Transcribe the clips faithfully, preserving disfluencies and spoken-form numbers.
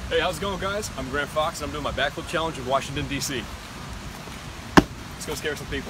Hey, how's it going, guys? I'm Grant Fox, and I'm doing my backflip challenge in Washington, D C Let's go scare some people.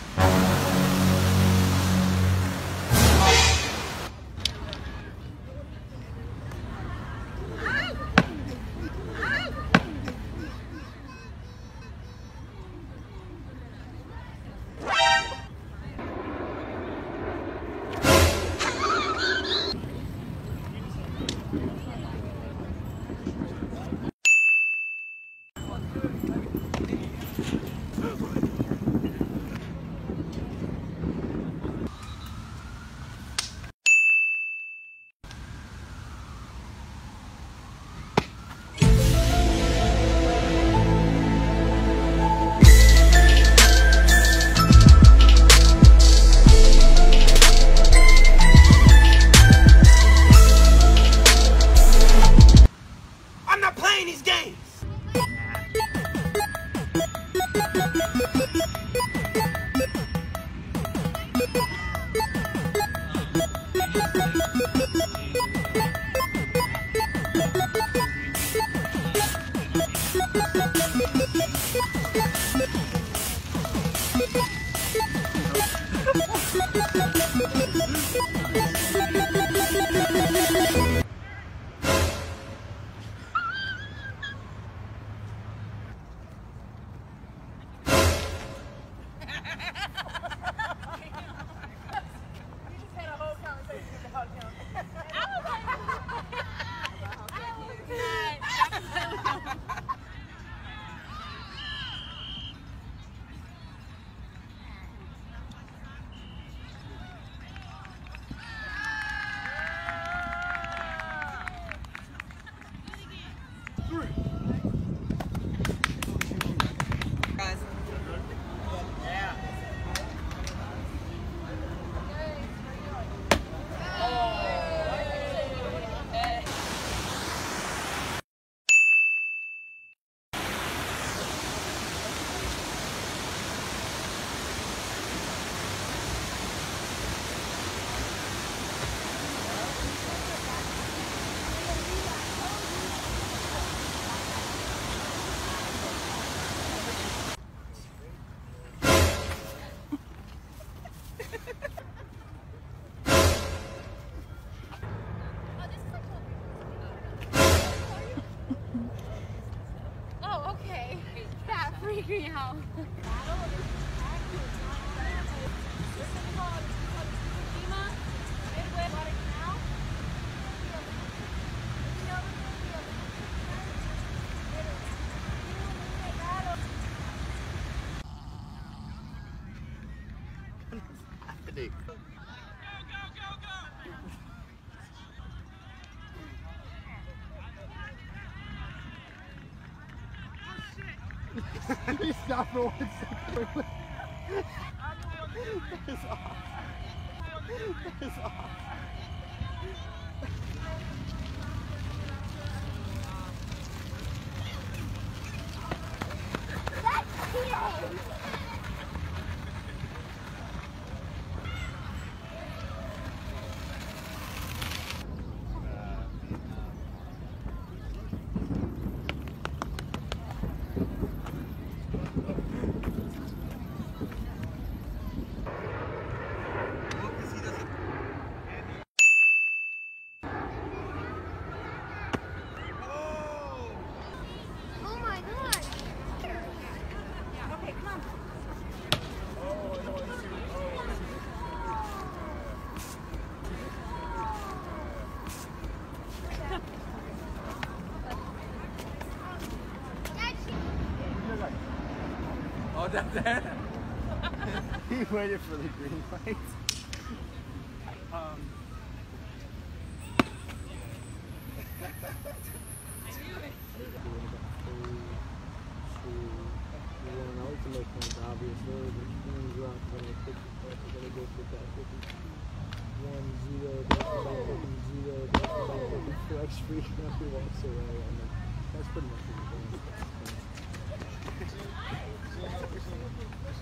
These games. Freaking out. He stopped for one second. That is off. That is off. Oh, that's that? He waited for the green light. Um. Flex free after he walks away, and that's pretty much what he's doing.